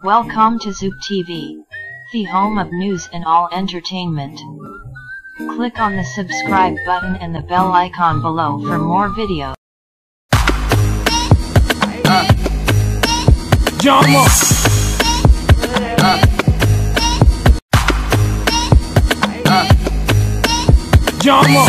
Welcome to Zoop TV, the home of news and all entertainment. Click on the subscribe button and the bell icon below for more videos. Jama. Jama.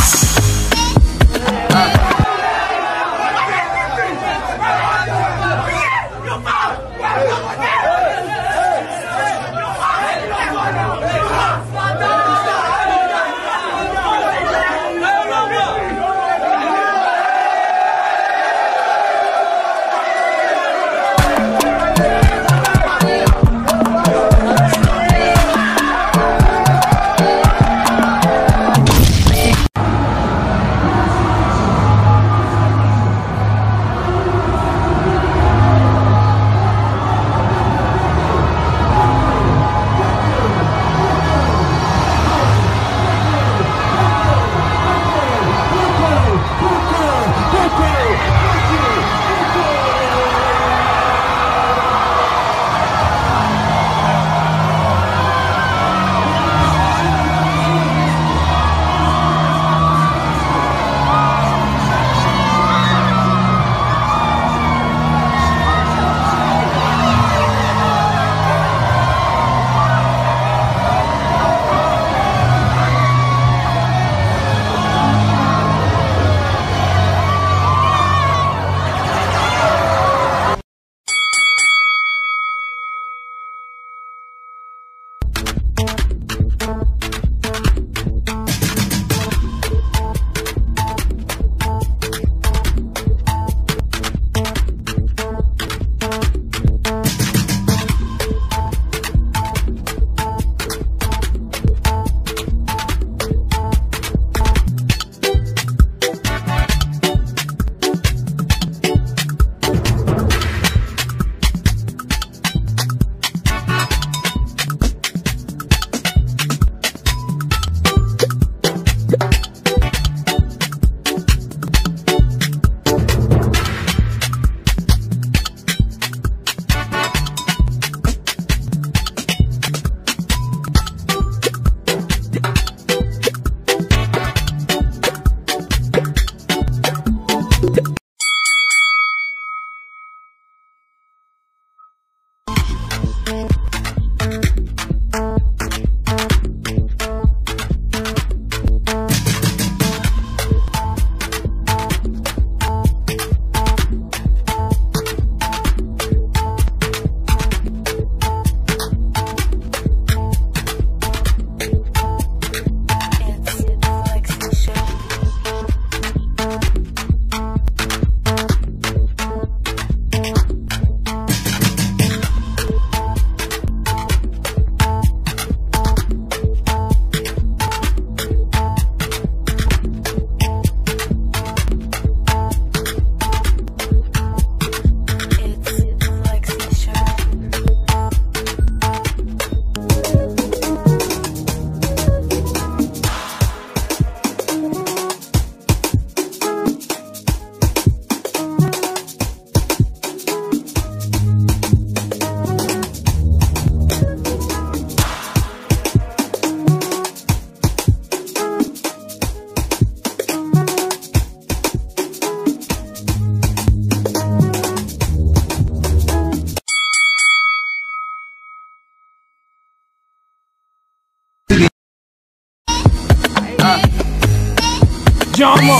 Jama.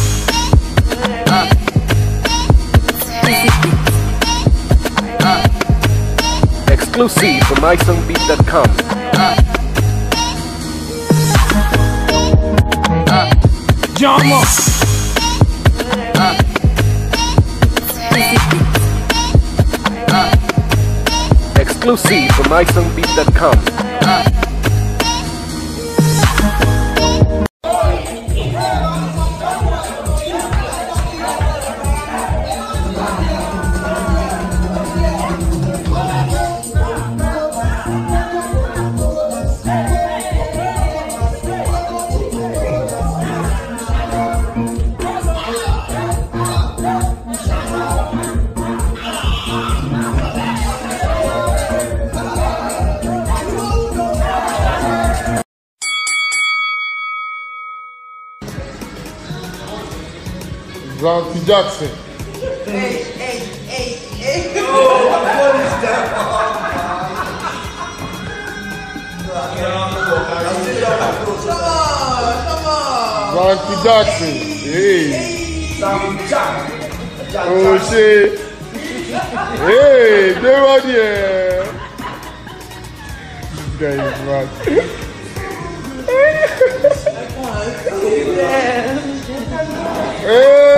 Exclusive from isongbeat.com. Jama. Exclusive from isongbeat.com. Ranty Jackson. Hey. Oh, what is that? Come on. Ranty Jackson. Hey. Oh shit. Hey, they were here. This guy is mad. Hey.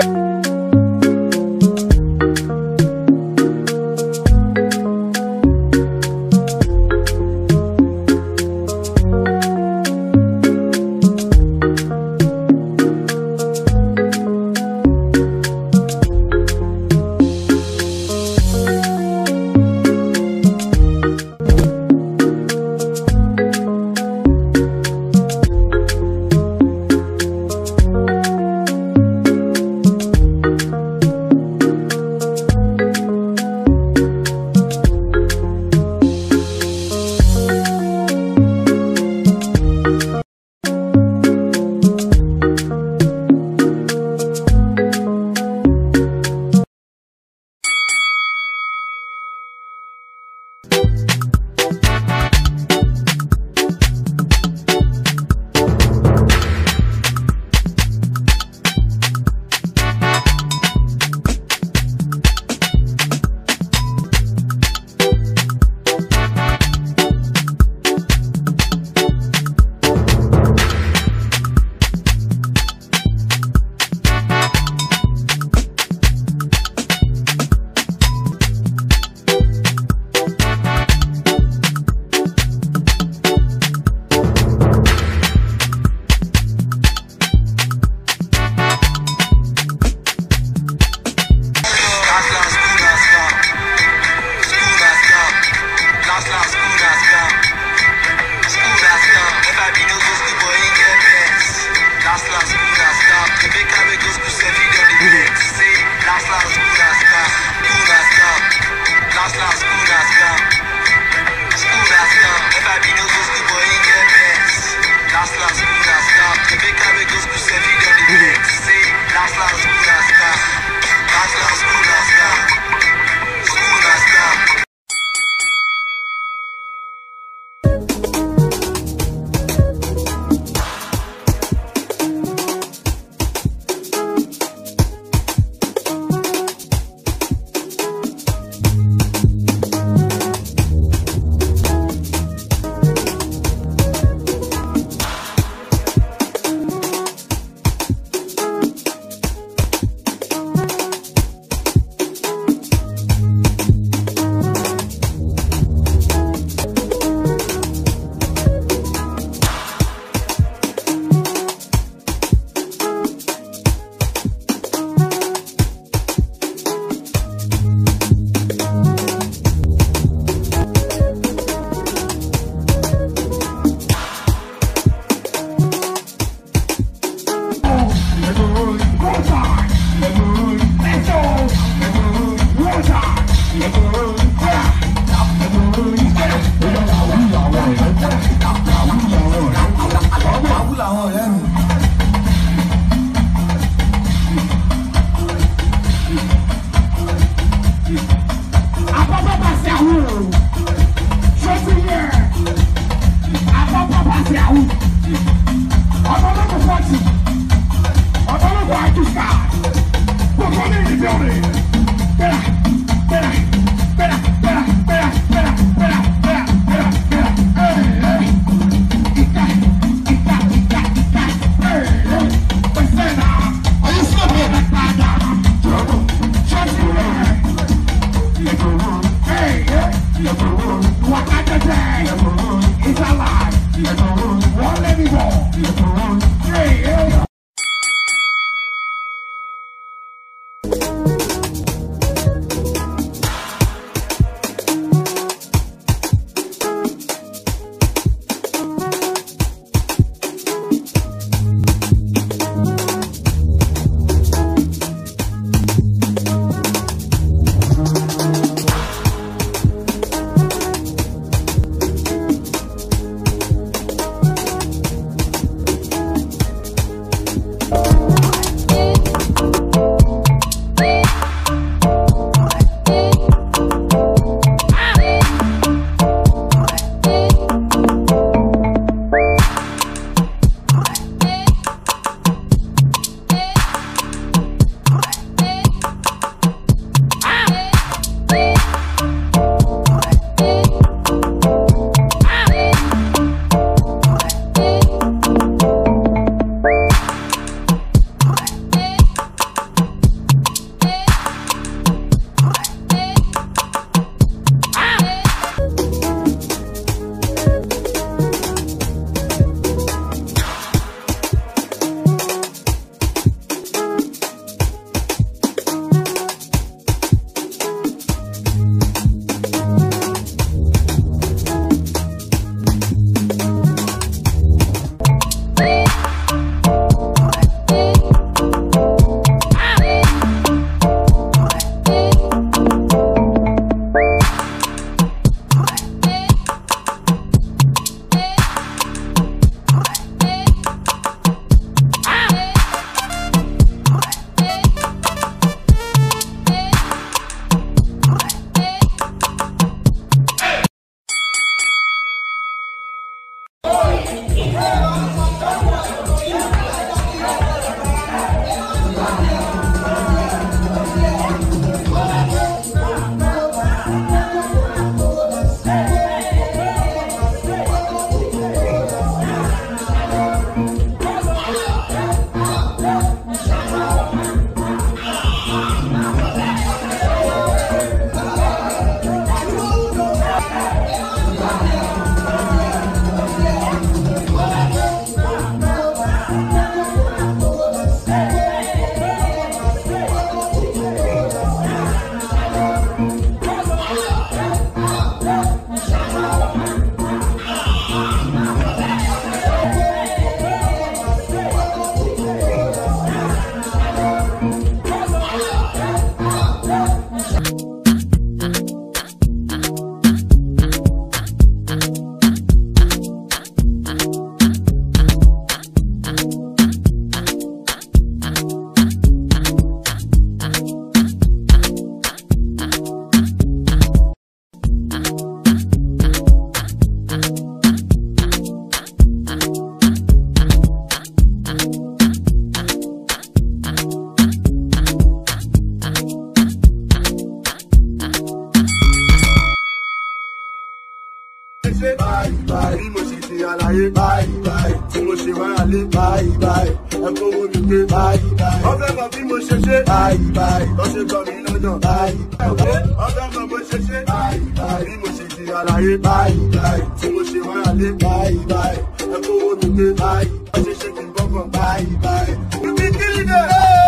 ṣe bye bye. Bí mo ṣe ti àlàyé bye bye. Tí mo ṣe wáyà lé bye bye. Ẹ kówó mi gbé bye bye. Ọbẹ̀ mọ̀ bí mo ṣe ṣe bye bye. Lọ́ṣẹ̀ gbọ́ mi lọ́dọ̀ bye bye. Ọbẹ̀ mọ̀ bó ṣe ṣe bye bye. Bí mo ṣe ti àlàyé bye bye. Tí mo ṣe wáyà lé bye bye. Ẹ kówó mi gbé bye bye. Ṣe ṣe kí n bọ́gbọ̀n bye bye. You be killing it.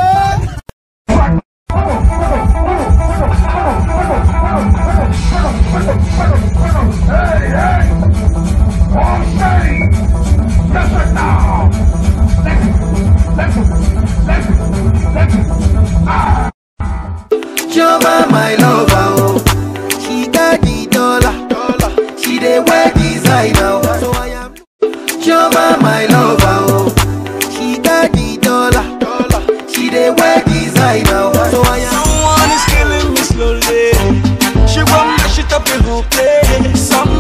Joma, my lover, oh. She got the dollar. She dey wear designer, so I am. Joma, my lover, oh. She got the dollar. She dey wear designer, so I am. Someone is killing me slowly. She won't mash it up the whole place.